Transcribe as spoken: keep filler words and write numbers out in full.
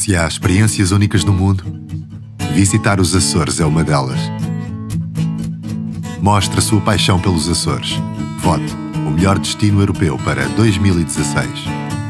Se há experiências únicas no mundo, visitar os Açores é uma delas. Mostre a sua paixão pelos Açores. Vote o melhor destino europeu para dois mil e dezasseis.